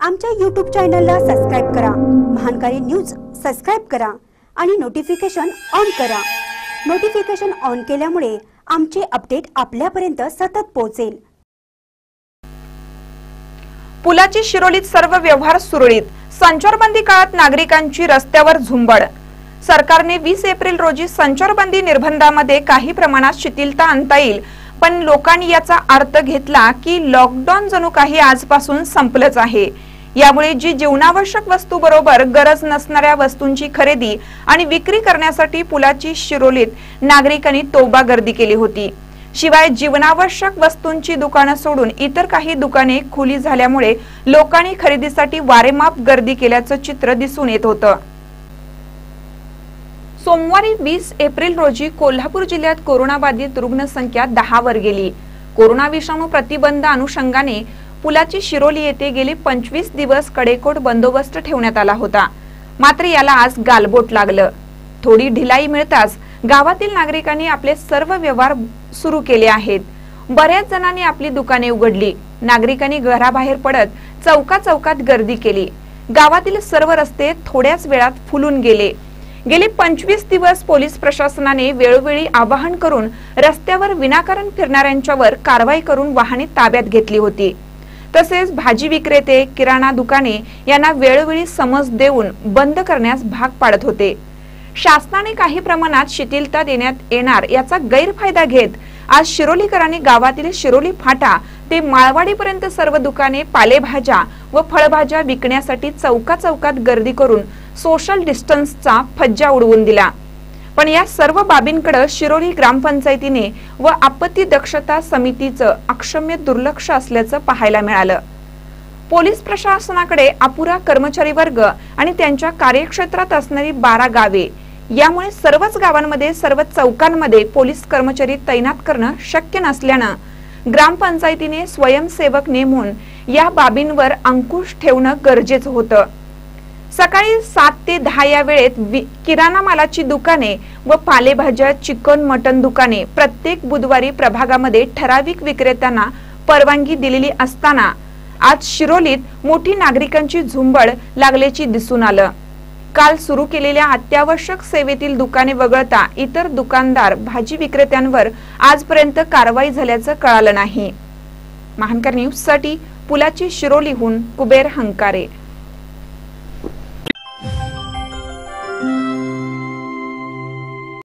आमच्या YouTube चॅनलला subscribe करा, महानकारी न्यूज सबस्क्राइब करा आणि नोटिफिकेशन ऑन करा। नोटिफिकेशन ऑन केल्यामुळे आमचे अपडेट आपल्यापर्यंत सतत पोहोचेल। पुलाची शिरोलीत सर्व व्यवहार सुरळीत, संचारबंदी काळात नागरिकांची रस्त्यावर झुंबड। सरकारने 20 एप्रिल रोजी संचारबंदी निर्बंधामध्ये काही प्रमाणात शिथिलता आणता येईल, पण लोकांनी याचा अर्थ घेतला की लॉकडाऊन जणू काही आजपासून संपलंच आहे। यामुळे जी जीवनावश्यक वस्तू बरोबर गरज नसणाऱ्या वस्तूंची खरेदी आणि विक्री करण्यासाठी पुलाची शिरोलीत नागरिकांनी तोबा गर्दी केली होती। शिवाय जीवनावश्यक वस्तूंची दुकाने सोडून इतर काही दुकाने खुली झाल्यामुळे लोकांनी खरेदीसाठी वारेमाप गर्दी केल्याचं चित्र दिसून येत होतं। सोमवारी 20 एप्रिल रोजी कोल्हापूर जिल्ह्यात कोरोनाबाधित रुग्ण संख्या 10 वर गेली। कोरोना विषाणू प्रतिबंध अनुषंगाने पुलाची शिरोली येथे गेली 25 दिवस कडेकोट बंदोबस्त ठेवण्यात आला होता। मात्र याला आज गालबोट लागलं। थोडी ढिलाई मिळताच गावातील नागरिकांनी आपले सर्व व्यवहार सुरू केले आहेत। बऱ्याच जणांनी आपली दुकाने उघडली। नागरिकांनी घराबाहेर पडत चौकात गर्दी केली। गावातील सर्व रस्ते थोड्याच वेळात फुलून गेले। गेली 25 दिवस पोलीस प्रशासनाने वेळोवेळी आवाहन करून रस्त्यावर विनाकारण फिरणाऱ्यांच्यावर कारवाई करून वाहने ताब्यात घेतली होती। तसेच भाजी विक्रेते, किराणा दुकाने यांना वेळोवेळी समज देऊन बंद करण्यास भाग पाडत होते। शासनाने काही प्रमाणात शिथिलता देण्यात येणार याचा गैरफायदा घेत आज शिरोलीकरांनी गावातील शिरोली फाटा ते माळवाडीपर्यंत सर्व दुकाने, पालेभाज्या व फळभाज्या विकण्यासाठी चौकात गर्दी करून सोशल डिस्टन्सचा फज्जा उडवून दिला। पण या सर्व बाबींकडे शिरोली ग्रामपंचायतीने व आपत्ती दक्षता समितीचं अक्षम्य दुर्लक्ष असल्याचं पाहायला मिळालं। पोलीस प्रशासनाकडे अपुरा कर्मचारी वर्ग आणि त्यांच्या कार्यक्षेत्रात असणारी 12 गावे, यामुळे सर्वच गावांमध्ये सर्व चौकांमध्ये पोलीस कर्मचारी तैनात करणं शक्य नसल्यानं ग्रामपंचायतीने स्वयंसेवक नेमून या बाबींवर अंकुश ठेवणं गरजेचं होतं। सकाळी 7 ते 10 या वेळेत किराणा मालाची दुकाने व पालेभाज्या, चिकन, मटण दुकाने प्रत्येक बुधवारी प्रभागामध्ये ठराविक विक्रेत्यांना परवानगी दिलेली असताना आज शिरोलीत मोठी नागरिकांची झुंबड लागल्याची दिसून आलं। काल सुरू केलेल्या अत्यावश्यक सेवेतील दुकाने वगळता इतर दुकानदार, भाजी विक्रेत्यांवर आजपर्यंत कारवाई झाल्याचं कळालं नाही। महानकर न्यूज साठी पुलाची शिरोलीहून कुबेर हंकारे।